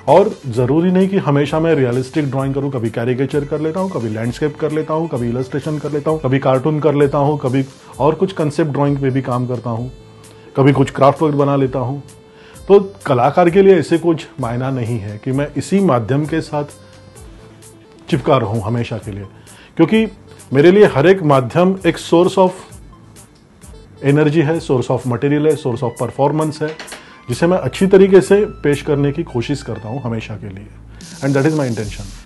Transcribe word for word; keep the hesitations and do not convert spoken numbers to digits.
और ज़रूरी नहीं कि हमेशा मैं रियलिस्टिक ड्राइंग करूं, कभी कैरिकेचर कर लेता हूं, कभी लैंडस्केप कर लेता हूं, कभी इलस्ट्रेशन कर लेता हूं, कभी कार्टून कर लेता हूं, कभी और कुछ कंसेप्ट ड्राइंग पे भी काम करता हूं, कभी कुछ क्राफ्ट वर्क बना लेता हूं। तो कलाकार के लिए ऐसे कुछ मायना नहीं है कि मैं इसी माध्यम के साथ चिपका रहूं हमेशा के लिए, क्योंकि मेरे लिए हर एक माध्यम एक सोर्स ऑफ एनर्जी है, सोर्स ऑफ मटेरियल है, सोर्स ऑफ परफॉर्मेंस है, जिसे मैं अच्छी तरीके से पेश करने की कोशिश करता हूं हमेशा के लिए, and that is my intention.